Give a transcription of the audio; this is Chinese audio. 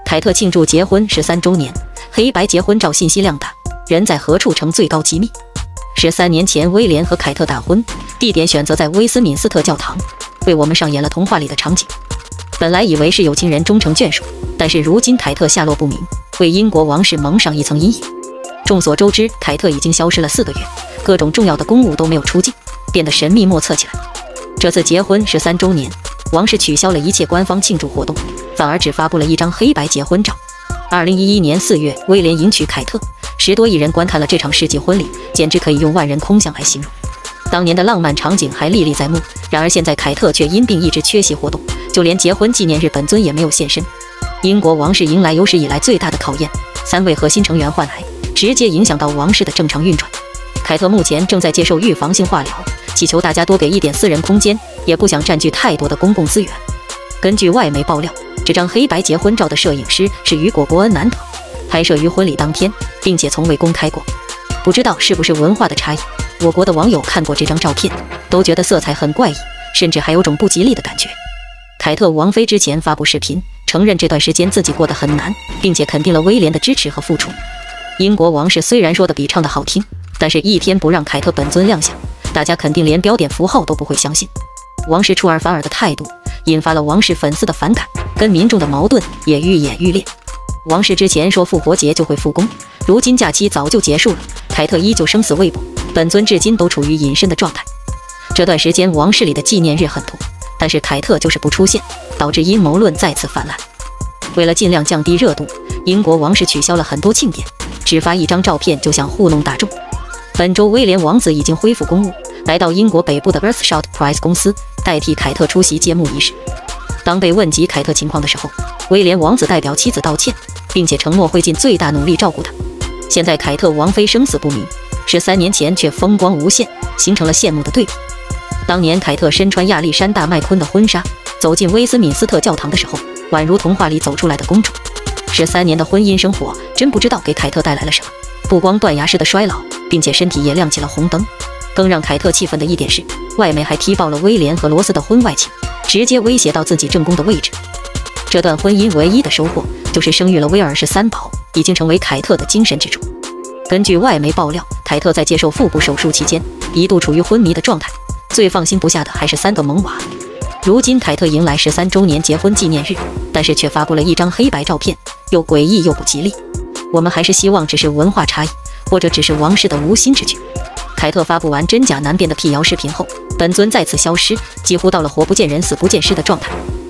凯特庆祝结婚13周年，黑白结婚照信息量大，人在何处成最高机密。13年前，威廉和凯特大婚，地点选择在威斯敏斯特教堂，为我们上演了童话里的场景。本来以为是有情人终成眷属，但是如今凯特下落不明，为英国王室蒙上一层阴影。众所周知，凯特已经消失了4个月，各种重要的公务都没有出境，变得神秘莫测起来。这次结婚13周年，王室取消了一切官方庆祝活动，反而只发布了一张黑白结婚照。2011年4月，威廉迎娶凯特，10多亿人观看了这场世纪婚礼，简直可以用万人空巷来形容。当年的浪漫场景还历历在目，然而现在凯特却因病一直缺席活动，就连结婚纪念日本尊也没有现身。英国王室迎来有史以来最大的考验，3位核心成员换来，直接影响到王室的正常运转。凯特目前正在接受预防性化疗，祈求大家多给一点私人空间，也不想占据太多的公共资源。根据外媒爆料，这张黑白结婚照的摄影师是雨果·伯恩南德，拍摄于婚礼当天，并且从未公开过。不知道是不是文化的差异，我国的网友看过这张照片，都觉得色彩很怪异，甚至还有种不吉利的感觉。凯特王妃之前发布视频，承认这段时间自己过得很难，并且肯定了威廉的支持和付出。英国王室虽然说的比唱的好听，但是一天不让凯特本尊亮相，大家肯定连标点符号都不会相信。王室出尔反尔的态度，引发了王室粉丝的反感，跟民众的矛盾也愈演愈烈。王室之前说复活节就会复工，如今假期早就结束了，凯特依旧生死未卜，本尊至今都处于隐身的状态。这段时间王室里的纪念日很多，但是凯特就是不出现，导致阴谋论再次泛滥。为了尽量降低热度，英国王室取消了很多庆典，只发一张照片就想糊弄大众。本周威廉王子已经恢复公务，来到英国北部的 Earthshot Prize 公司，代替凯特出席揭幕仪式。当被问及凯特情况的时候，威廉王子代表妻子道歉，并且承诺会尽最大努力照顾她。现在凯特王妃生死不明，13年前却风光无限，形成了羡慕的对比。当年凯特身穿亚历山大麦昆的婚纱，走进威斯敏斯特教堂的时候，宛如童话里走出来的公主。13年的婚姻生活，真不知道给凯特带来了什么，不光断崖式的衰老，并且身体也亮起了红灯。更让凯特气愤的一点是，外媒还踢爆了威廉和罗斯的婚外情，直接威胁到自己正宫的位置。这段婚姻唯一的收获就是生育了威尔士3宝，已经成为凯特的精神支柱。根据外媒爆料，凯特在接受腹部手术期间，一度处于昏迷的状态，最放心不下的还是3个萌娃。如今凯特迎来13周年结婚纪念日，但是却发布了一张黑白照片，又诡异又不吉利。我们还是希望只是文化差异，或者只是王室的无心之举。凯特发布完真假难辨的辟谣视频后，本尊再次消失，几乎到了活不见人死不见尸的状态。